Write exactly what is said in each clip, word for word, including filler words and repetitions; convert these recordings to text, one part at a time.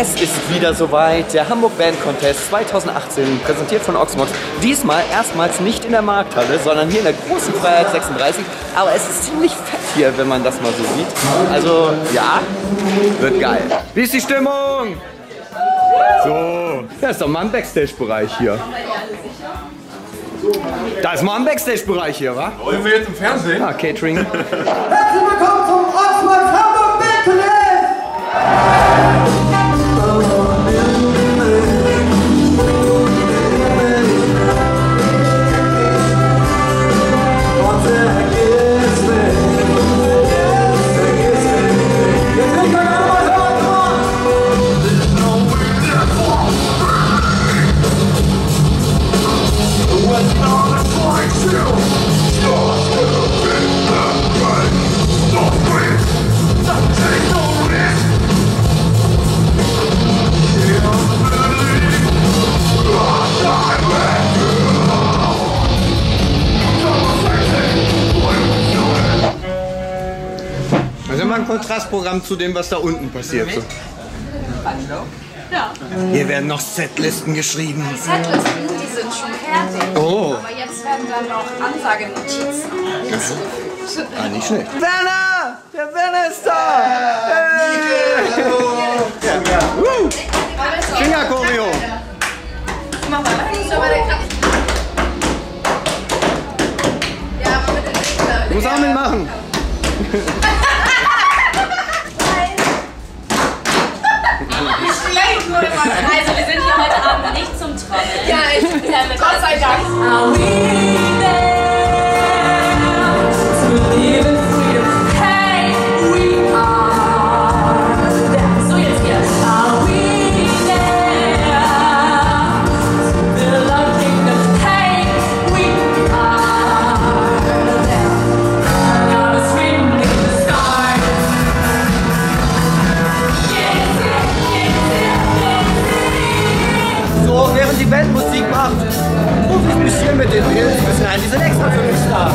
Es ist wieder soweit, der Hamburg Band Contest zweitausendachtzehn, präsentiert von Oxmox. Diesmal erstmals nicht in der Markthalle, sondern hier in der großen Freiheit sechsunddreißig. Aber es ist ziemlich fett hier, wenn man das mal so sieht. Also, ja, wird geil. Wie ist die Stimmung? So, das ist doch mal ein Backstage-Bereich hier. Da ist mal ein Backstage-Bereich hier, wa? Sind wir jetzt im Fernsehen? Ah, Catering. Herzlich willkommen zum Oxmox Hamburg Band Contest! Also immer ein Kontrastprogramm zu dem, was da unten passiert. So. Ja. Hier werden noch Setlisten geschrieben. Die Setlisten, die sind schon fertig. Oh. Aber jetzt werden dann noch Ansagenotizen hinzugefügt. Ah, nicht schlecht. Werner! Der Werner ist da! Hey! Uh. Fingerchoreo! Mach mal, so bei der Kraft. Ja, aber mit den Fingern. Muss auch mitmachen. Also wir sind hier heute Abend nicht zum Trommeln. Ja, ich bin ja mit Gott sei Dank. Are we there to live in freedom? Hey, we are there. So jetzt wieder. Are we there to build our kingdom? Hey, we are there. God is written in the stars. Yes, yes, yes, yes. So, während die Band Musik macht, rufe ich mich hier mit den Pilz ein bisschen ein. Die sind extra für mich da.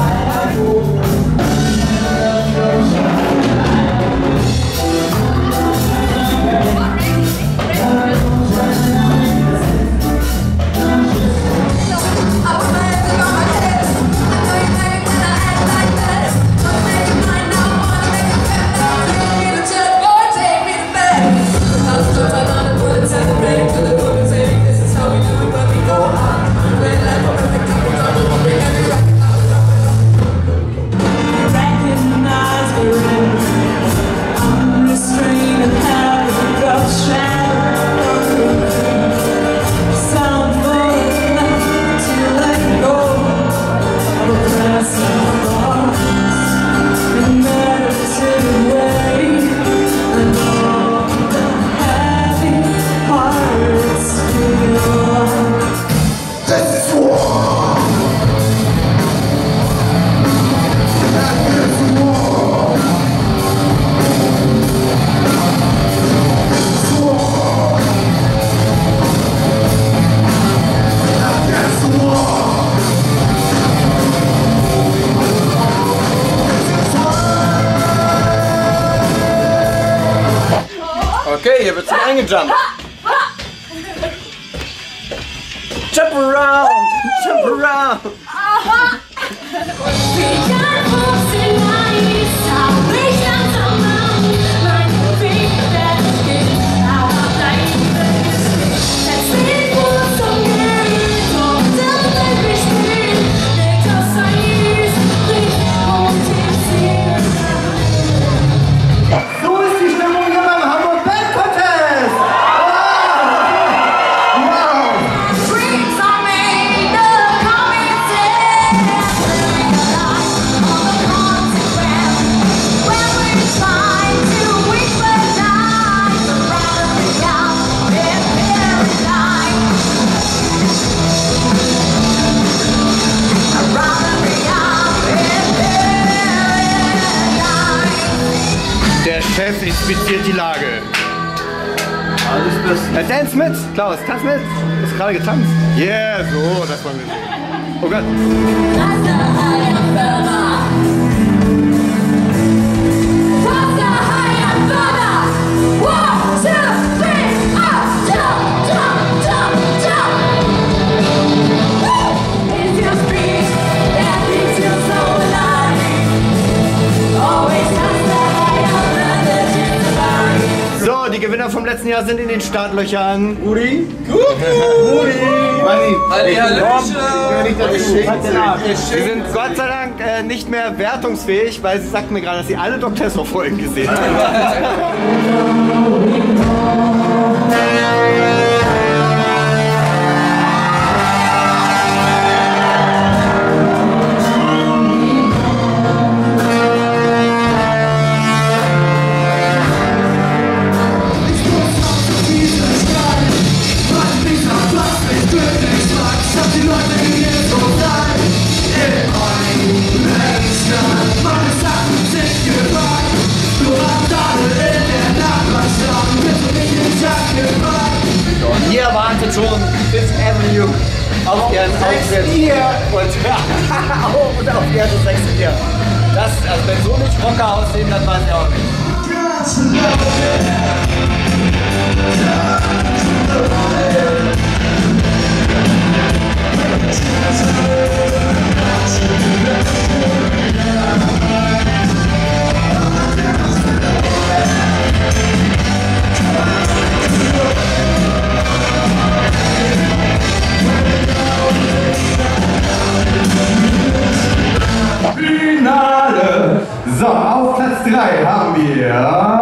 Okay, hier wird's eingejumpt. Jump around, jump around. So ist die Stimmung hier beim Hamburg Band Contest! Der Chef inspiziert die Lage. Alles bestens. Äh, dance mit, Klaus, tanz mit. Du hast gerade getanzt. Yeah, so, das wollen wir sehen. Oh Gott. One, two, three, letzten Jahr sind in den Startlöchern. Uri? Uri! Manni! Sie sind Gott sei Dank äh, nicht mehr wertungsfähig, weil sie sagt mir gerade, dass sie alle Doktor So-Folgen gesehen haben. Hier wartet schon Fifth Avenue auf ihren Auftritt und, und auf ihren sechsten Bier. Das, also wenn so nicht Rocker aussehen, dann weiß ich auch nicht. Finale! So, auf Platz drei haben wir